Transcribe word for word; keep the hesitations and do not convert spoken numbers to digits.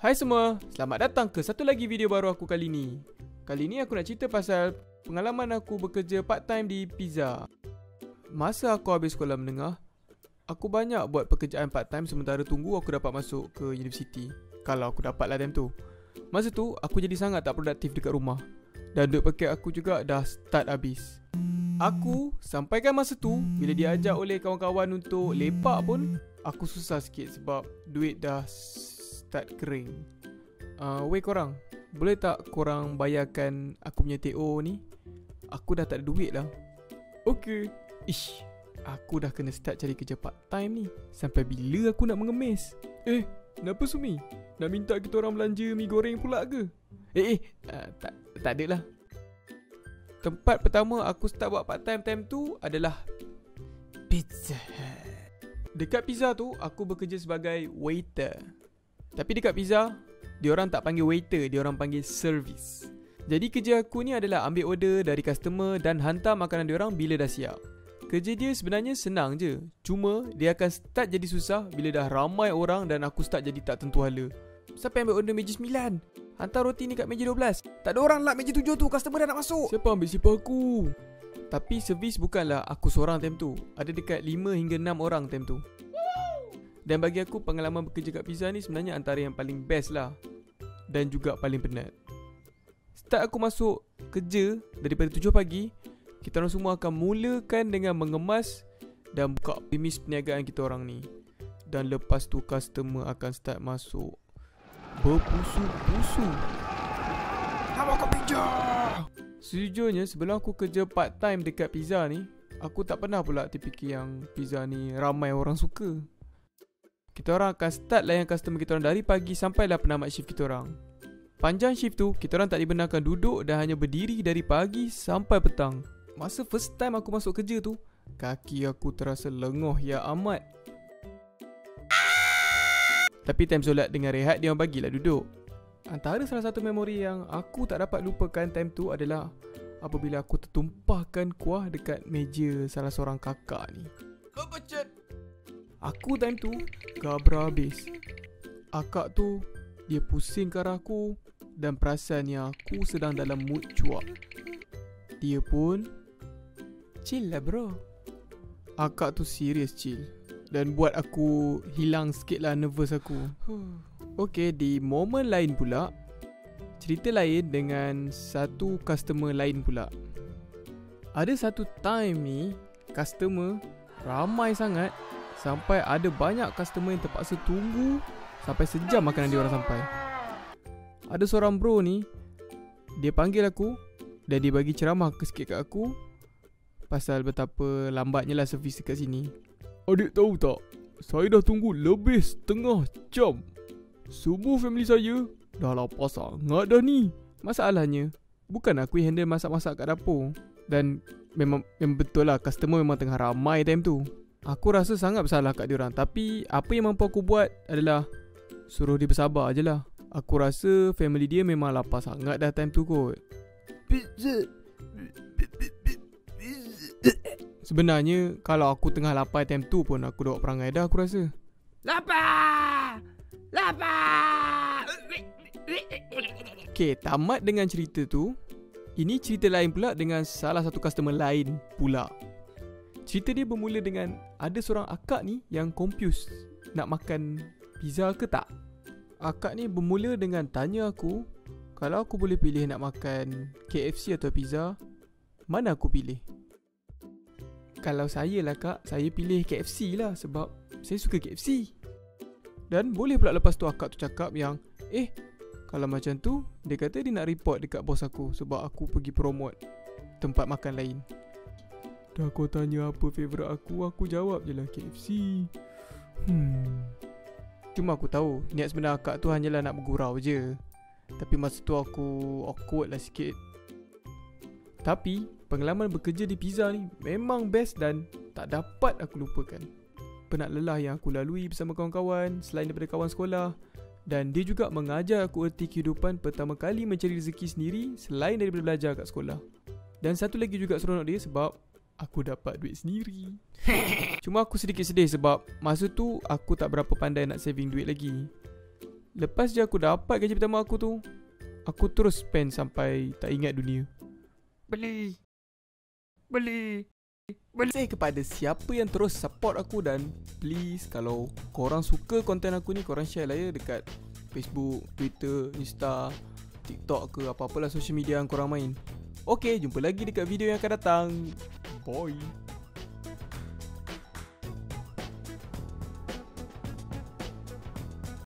Hai semua, selamat datang ke satu lagi video baru aku kali ni. Kali ni aku nak cerita pasal pengalaman aku bekerja part time di pizza. Masa aku habis sekolah menengah, aku banyak buat pekerjaan part time sementara tunggu aku dapat masuk ke universiti. Kalau aku dapat lah time tu. Masa tu aku jadi sangat tak produktif dekat rumah. Dan duit paket aku juga dah start habis. Aku sampaikan masa tu, bila diajak oleh kawan-kawan untuk lepak pun, aku susah sikit sebab duit dah start kering. uh, Weh korang, boleh tak korang bayarkan aku punya T O ni? Aku dah tak ada duit lah. Okay. Ish, aku dah kena start cari kerja part time ni. Sampai bila aku nak mengemis? Eh, kenapa Sumi? Nak minta kita orang belanja mi goreng pula ke? Eh eh, uh, tak, tak ada lah. Tempat pertama aku start buat part time time tu adalah Pizza Hut. Dekat pizza tu, aku bekerja sebagai waiter. Tapi dekat pizza, diorang tak panggil waiter, diorang panggil service. Jadi kerja aku ni adalah ambil order dari customer dan hantar makanan diorang bila dah siap. Kerja dia sebenarnya senang je. Cuma dia akan start jadi susah bila dah ramai orang dan aku start jadi tak tentu hala. Siapa yang ambil order meja sembilan? Hantar roti ni kat meja dua belas. Tak ada orang lah meja tujuh tu, customer dah nak masuk. Siapa ambil sipar aku? Tapi servis bukanlah aku seorang time tu. Ada dekat lima hingga enam orang time tu. Dan bagi aku pengalaman bekerja kat pizza ni sebenarnya antara yang paling best lah. Dan juga paling penat. Start aku masuk kerja daripada tujuh pagi, kita orang semua akan mulakan dengan mengemas dan buka premis perniagaan kita orang ni. Dan lepas tu customer akan start masuk berpusu-pusu. Nak makan pizza. Sejujurnya sebelum aku kerja part time dekat pizza ni, aku tak pernah pula terfikir yang pizza ni ramai orang suka. Kita orang akan start layan customer kita orang dari pagi sampailah penamat shift kita orang. Panjang shift tu, kita orang tak dibenarkan duduk dan hanya berdiri dari pagi sampai petang. Masa first time aku masuk kerja tu, kaki aku terasa lengoh ya amat. Tapi time solat dengan rehat, dia orang bagilah duduk. Antara salah satu memori yang aku tak dapat lupakan time tu adalah apabila aku tertumpahkan kuah dekat meja salah seorang kakak ni. Lepecet! Aku time tu gabra habis. Akak tu dia pusing ke arah aku dan perasan yang aku sedang dalam mood cuak. Dia pun chill lah bro. Akak tu serius chill dan buat aku hilang sikit lah nervous aku. Okay, di momen lain pula, cerita lain dengan satu customer lain pula. Ada satu time ni customer ramai sangat sampai ada banyak customer yang terpaksa tunggu sampai sejam makanan dia orang sampai. Ada seorang bro ni, dia panggil aku dan dia bagi ceramah sikit kat aku pasal betapa lambatnya lah servis dekat sini. Adik tahu tak, saya dah tunggu lebih setengah jam. Semua family saya dah lapar sangat dah ni. Masalahnya, bukan aku yang handle masak-masak kat dapur. Dan memang, memang betul lah, customer memang tengah ramai time tu. Aku rasa sangat bersalah kat diorang. Tapi apa yang mampu aku buat adalah suruh dia bersabar je lah. Aku rasa family dia memang lapar sangat dah time tu kot. Pizza. Sebenarnya kalau aku tengah lapar time tu pun aku dah buat perangai dah aku rasa. Lapar! Lapar! Okay, tamat dengan cerita tu. Ini cerita lain pula dengan salah satu customer lain pula. Cerita dia bermula dengan ada seorang akak ni yang confused nak makan pizza ke tak. Akak ni bermula dengan tanya aku kalau aku boleh pilih nak makan K F C atau pizza, mana aku pilih. Kalau saya lah kak, saya pilih K F C lah sebab saya suka K F C. Dan boleh pula lepas tu akak tu cakap yang Eh, kalau macam tu, dia kata dia nak report dekat bos aku sebab aku pergi promote tempat makan lain. Dah kau tanya apa favourite aku, aku jawab je lah K F C. Hmm. Cuma aku tahu niat sebenar akak tu hanyalah nak bergurau je. Tapi masa tu aku awkward lah sikit. Tapi pengalaman bekerja di pizza ni memang best dan tak dapat aku lupakan. Penat lelah yang aku lalui bersama kawan-kawan selain daripada kawan sekolah. Dan dia juga mengajar aku erti kehidupan pertama kali mencari rezeki sendiri selain daripada belajar kat sekolah. Dan satu lagi juga seronok dia sebab aku dapat duit sendiri. Cuma aku sedikit sedih sebab masa tu aku tak berapa pandai nak saving duit lagi. Lepas je aku dapat gaji pertama aku tu, aku terus spend sampai tak ingat dunia. Beli. Beli. Beli kepada siapa yang terus support aku, dan please kalau korang suka konten aku ni, korang share lah ya dekat Facebook, Twitter, Insta, TikTok ke apa-apalah social media yang korang main. Okay, jumpa lagi dekat video yang akan datang. Bye.